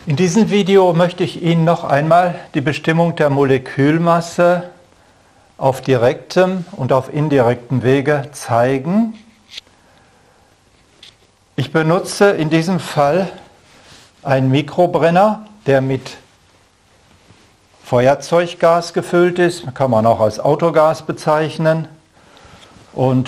In diesem Video möchte ich Ihnen noch einmal die Bestimmung der Molekülmasse auf direktem und auf indirektem Wege zeigen. Ich benutze in diesem Fall einen Mikrobrenner, der mit Feuerzeuggas gefüllt ist, kann man auch als Autogas bezeichnen, und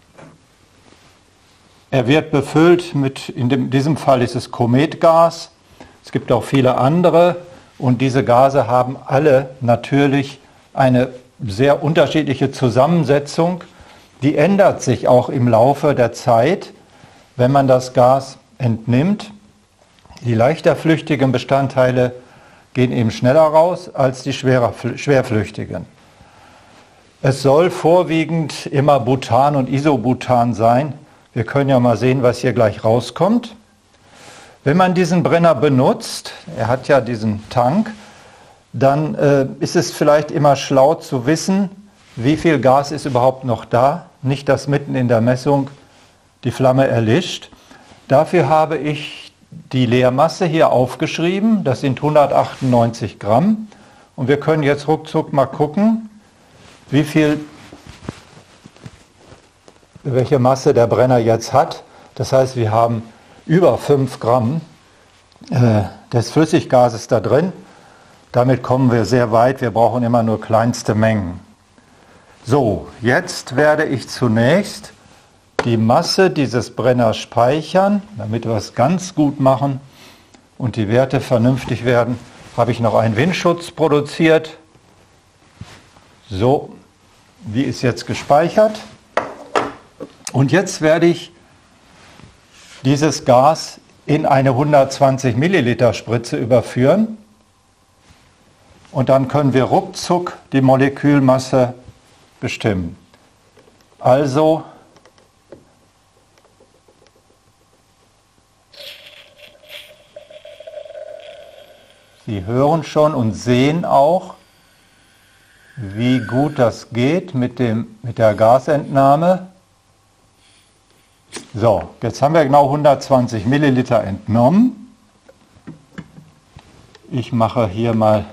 er wird befüllt mit, in diesem Fall ist es Kometgas. Es gibt auch viele andere, und diese Gase haben alle natürlich eine sehr unterschiedliche Zusammensetzung. Die ändert sich auch im Laufe der Zeit, wenn man das Gas entnimmt. Die leichter flüchtigen Bestandteile gehen eben schneller raus als die schwerflüchtigen. Es soll vorwiegend immer Butan und Isobutan sein. Wir können ja mal sehen, was hier gleich rauskommt. Wenn man diesen Brenner benutzt, er hat ja diesen Tank, dann ist es vielleicht immer schlau zu wissen, wie viel Gas ist überhaupt noch da. Nicht, dass mitten in der Messung die Flamme erlischt. Dafür habe ich die Leermasse hier aufgeschrieben. Das sind 198 Gramm. Und wir können jetzt ruckzuck mal gucken, welche Masse der Brenner jetzt hat. Das heißt, wir haben über 5 Gramm des Flüssiggases da drin. Damit kommen wir sehr weit. Wir brauchen immer nur kleinste Mengen. So, jetzt werde ich zunächst die Masse dieses Brenners speichern. Damit wir es ganz gut machen und die Werte vernünftig werden, habe ich noch einen Windschutz produziert. So, die ist jetzt gespeichert. Und jetzt werde ich dieses Gas in eine 120 Milliliter Spritze überführen. Und dann können wir ruckzuck die Molekülmasse bestimmen. Also Sie hören schon und sehen auch, wie gut das geht mit der Gasentnahme. So, jetzt haben wir genau 120 Milliliter entnommen. Ich mache hier mal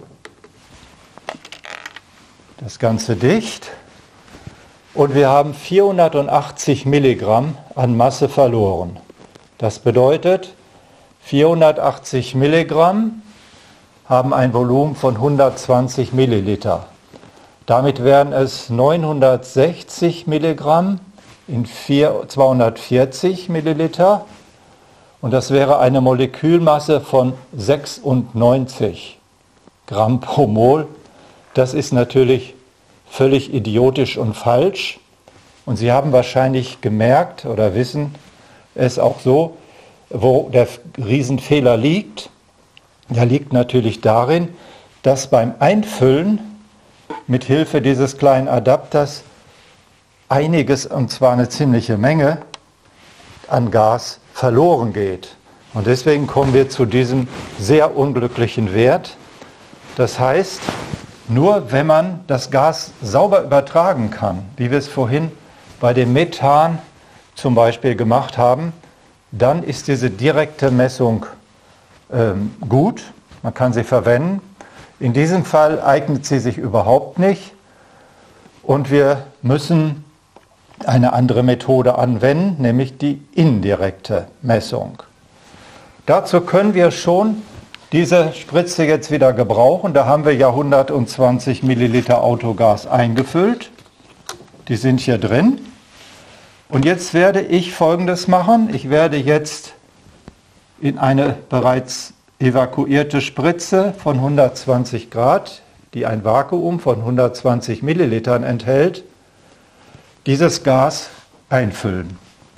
das Ganze dicht. Und wir haben 480 Milligramm an Masse verloren. Das bedeutet, 480 Milligramm haben ein Volumen von 120 Milliliter. Damit wären es 960 Milligramm in 240 Milliliter, und das wäre eine Molekülmasse von 96 Gramm pro Mol. Das ist natürlich völlig idiotisch und falsch, und Sie haben wahrscheinlich gemerkt oder wissen es auch so, wo der Riesenfehler liegt. Der liegt natürlich darin, dass beim Einfüllen mit Hilfe dieses kleinen Adapters einiges, und zwar eine ziemliche Menge, an Gas verloren geht. Und deswegen kommen wir zu diesem sehr unglücklichen Wert. Das heißt, nur wenn man das Gas sauber übertragen kann, wie wir es vorhin bei dem Methan zum Beispiel gemacht haben, dann ist diese direkte Messung gut, man kann sie verwenden. In diesem Fall eignet sie sich überhaupt nicht, und wir müssen eine andere Methode anwenden, nämlich die indirekte Messung. Dazu können wir schon diese Spritze jetzt wieder gebrauchen. Da haben wir ja 120 Milliliter Autogas eingefüllt. Die sind hier drin. Und jetzt werde ich Folgendes machen. Ich werde jetzt in eine bereits evakuierte Spritze von 120 Grad, die ein Vakuum von 120 Millilitern enthält, dieses Gas einfüllen.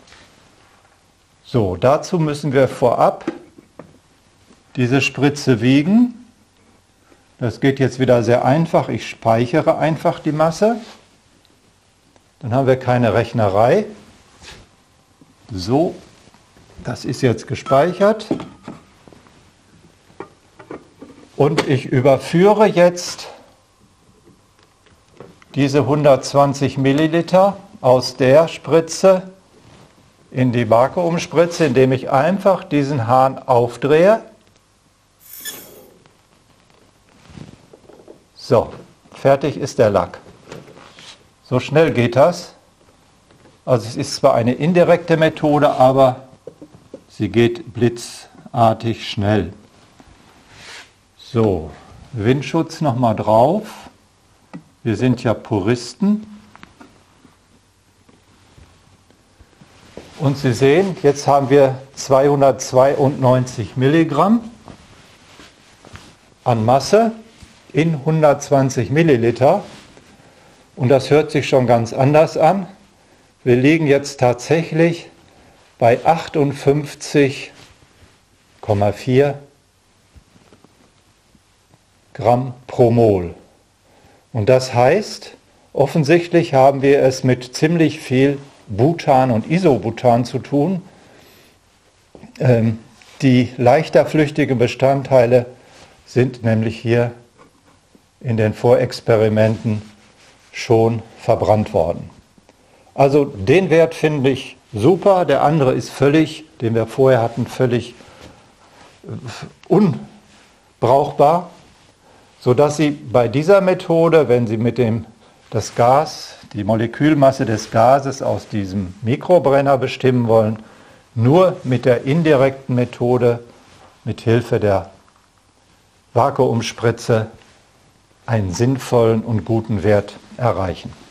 So, dazu müssen wir vorab diese Spritze wiegen. Das geht jetzt wieder sehr einfach. Ich speichere einfach die Masse. Dann haben wir keine Rechnerei. So, das ist jetzt gespeichert. Und ich überführe jetzt diese 120 Milliliter aus der Spritze in die Vakuumspritze, indem ich einfach diesen Hahn aufdrehe So, fertig ist der Lack. So schnell geht das. Also es ist zwar eine indirekte Methode, aber sie geht blitzartig schnell. So, Windschutz nochmal drauf. Wir sind ja Puristen. Und Sie sehen, jetzt haben wir 292 Milligramm an Masse in 120 Milliliter. Und das hört sich schon ganz anders an. Wir liegen jetzt tatsächlich bei 58,4 Gramm pro Mol. Und das heißt, offensichtlich haben wir es mit ziemlich viel Butan und Isobutan zu tun. Die leichter flüchtigen Bestandteile sind nämlich hier in den Vorexperimenten schon verbrannt worden. Also den Wert finde ich super, der andere ist völlig, den wir vorher hatten, völlig unbrauchbar, sodass Sie bei dieser Methode, wenn Sie mit das Gas, die Molekülmasse des Gases aus diesem Mikrobrenner bestimmen wollen, nur mit der indirekten Methode, mit Hilfe der Vakuumspritze, einen sinnvollen und guten Wert erreichen.